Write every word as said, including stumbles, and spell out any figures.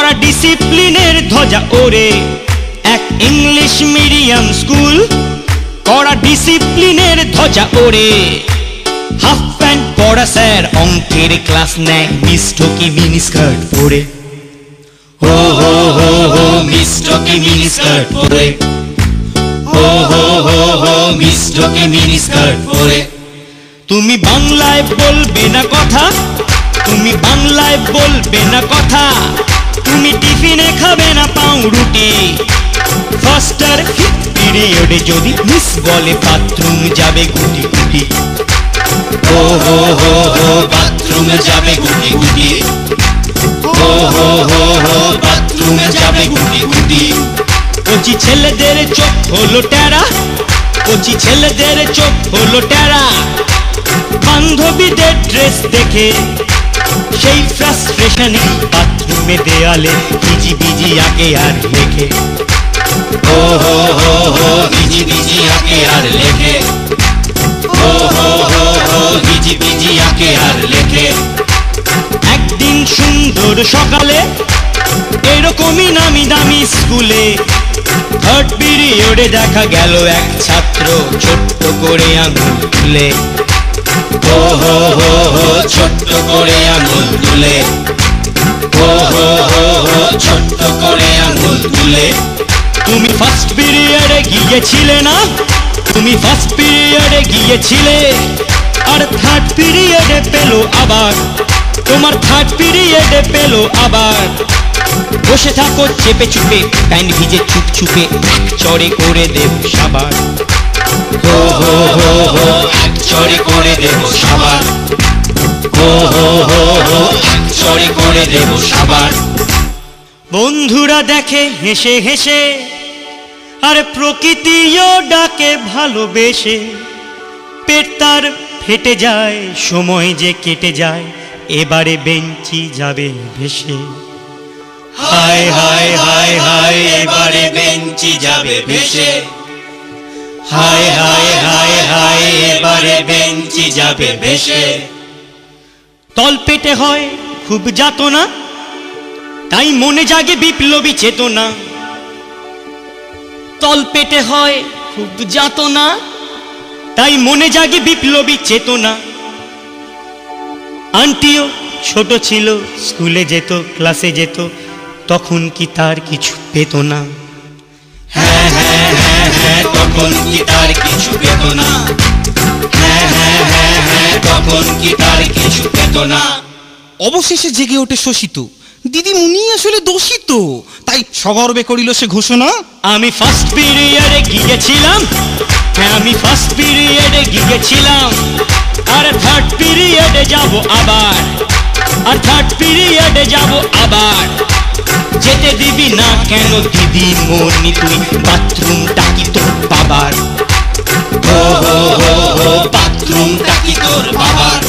কড়া ডিসিপ্লিনের ধ্বজা ওরে এক ইংলিশ মিডিয়াম স্কুল, কড়া ডিসিপ্লিনের ধ্বজা ওরে। হাফ প্যান্ট পরা স্যার অঙ্কের ক্লাস নেয় মিস্টকি মিনি স্কার্ট পরে। হো হো হো হো মিস্টকি মিনি স্কার্ট পরে, হো হো হো হো মিস্টকি মিনি স্কার্ট পরে। তুমি বাংলায় বলবে না কথা, তুমি বাংলায় বলবে না কথা, তুমি টিফিনে খাবে না পাউরুটি। ফার্স্ট আর ফিফথ পিরিয়ডে যদি মিস বলে বাথরুম যাবে গুটি গুটি। হো হো হো হো বাথরুমে যাবে গুটি গুটি, হো হো হো হো বাথরুমে যাবে গুটি গুটি। কচি ছেলেদের চোখ হলো টেরা, কচি ছেলেদের চোখ হলো টেরা, বান্ধবীদের ড্রেস দেখে সেই ফ্রাস্ট্রেশনে বাথরুমে দেয়ালে ভিজি ভিজি আঁকে আর লেখে। হো হো হো হো ভিজি ভিজি আঁকে আর লেখে, হো হো হো হো ভিজি ভিজি আঁকে আর লেখে। একদিন সুন্দর সকালে এরকমই নামি দামি স্কুলে থার্ড পিরিয়ডে দেখা গেল এক ছাত্র ছোট্ট করে আঙুল তুলে। হো হো হো হো ছোট্ট করে আঙুল তুলে, হো হো হো হো ছোট্ট করে আঙুল তুলে। তুমি ফার্স্ট পিরিয়ডে গিয়েছিলে না, তুমি ফার্স্ট পিরিয়ডে গিয়েছিলে, আর থার্ড পিরিয়ডে পেলো আবার, তোমার থার্ড পিরিয়ডে পেলো আবার। বসে থাকো চেপে চুপে প্যান্ট ভিজে চুপ চুপে এক চড়ে করে দেব সাবার। হো হো হো হো এক চড়ে করে দেব সাবার, হো হো হো হো এক চড়ে করে দেব সাবার। বন্ধুরা দেখে হেসে হেসে আর প্রকৃতিও ডাকে ভালোবেসে। পেট তার ফেটে যায় সময় যে কেটে যায়, এবারে বেঞ্চি যাবে ভেসে। হায় হায় হায় হায় এবারে বেঞ্চি যাবে ভেসে, হায় হায় হায় হায় এবারে বেঞ্চি যাবে ভেসে। তল পেটে হয় খুব যাতনা, তাই মনে জাগে বিপ্লবী চেতনা। তল পেটে হয় খুব যাতনা, তাই মনে জাগে বিপ্লবী চেতনা। আন্টিও ছোট ছিল, স্কুলে যেত ক্লাসে যেত, তখন কি তার কিছু পেত না? হ্যাঁ হ্যাঁ হ্যাঁ হ্যাঁ তখন কি তার কিছু পেত না, হ্যাঁ হ্যাঁ হ্যাঁ হ্যাঁ তখন কি তার কিছু পেত না। অবশেষে জেগে ওঠে শোষিত, দিদিমণি আসলে দোষিত, তাই সগর্বে করিল সে ঘোষণা। আমি ফার্স্ট পিরিয়ডে গিয়েছিলাম, হ্যাঁ আমি ফার্স্ট পিরিয়ডে গিয়েছিলাম, আর থার্ড পিরিয়ডে যাব আবার, আর থার্ড পিরিয়ডে যাব আবার। যেতে দিবি না কেন দিদিমণি তুই, বাথরুমটা কি তোর বাবার? হো হো হো হো বাথরুমটা কি তোর বাবার?